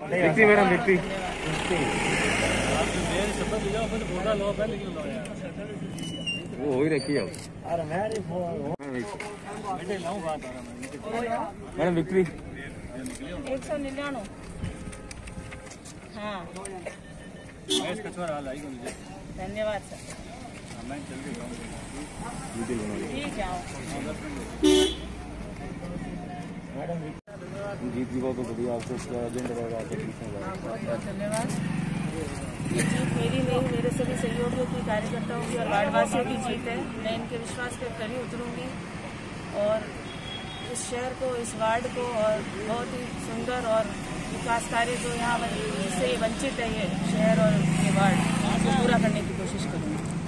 व्यक्ति मैडम व्यक्ति वो हो ही रखी है मैडम विक्ट्री 199। हाँ धन्यवाद सर। ठीक है जीत की बहुत बढ़िया। आपको क्या एजेंट रहेगा आपके बीच में? बहुत बहुत धन्यवाद। ये जीत मेरी नहीं, मेरे सभी सहयोगियों की, कार्यकर्ताओं की और वार्डवासियों की जीत है। मैं इनके विश्वास पर खरी उतरूंगी और इस शहर को, इस वार्ड को और बहुत ही सुंदर और विकास कार्य जो यहाँ जिससे वंचित है ये शहर और ये वार्ड, उसको पूरा करने की कोशिश करूँगी।